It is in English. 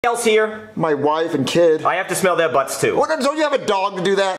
else here? My wife and kid. I have to smell their butts too. What, don't you have a dog to do that?